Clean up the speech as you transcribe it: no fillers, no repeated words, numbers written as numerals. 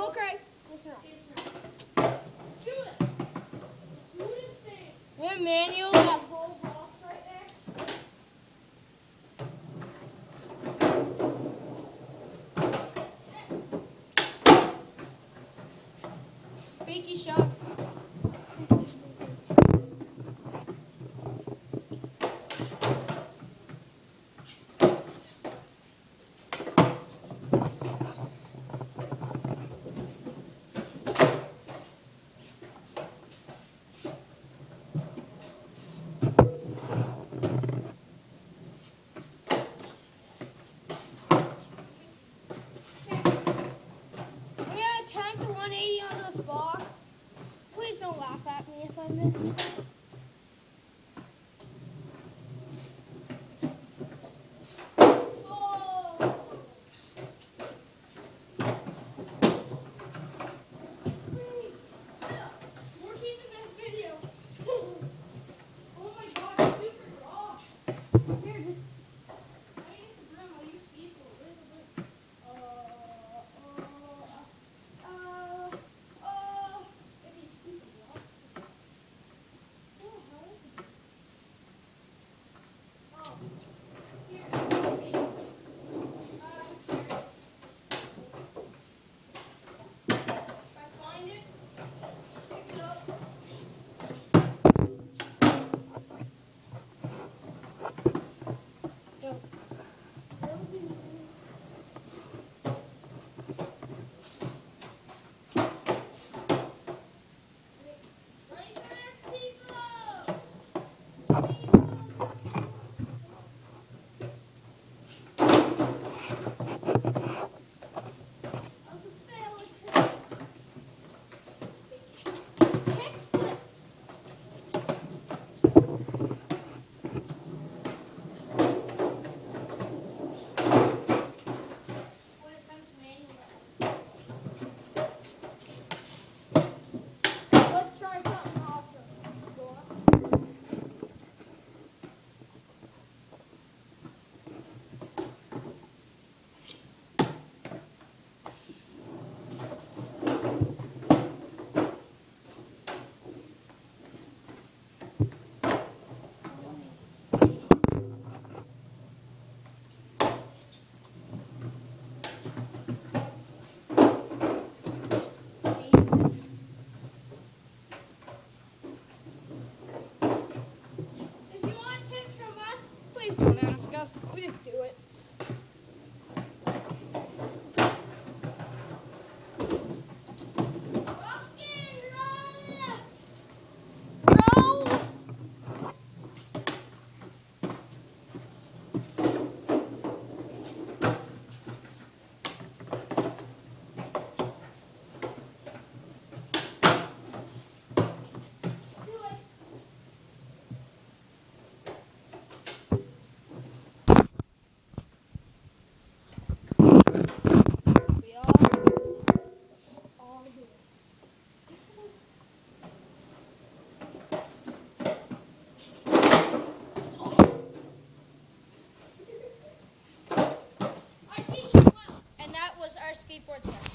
okay. It's not. Do it. Do this thing. Yeah, manual. Whole box right there. Fakey shot. Attempt 180 on this box. Please don't laugh at me if I miss. We're keeping this video. Oh my god, stupid rocks. Here, just. I need the broom. I'll use skateboard. Where's the broom? Look at these stupid rocks. Oh, how is it? Oh, here. Wait. If I find it, pick it up. Go. Let's try something awesome. If you want tips from us, please don't ask us. We just do it. Roll! We all do it. And that was our skateboard session.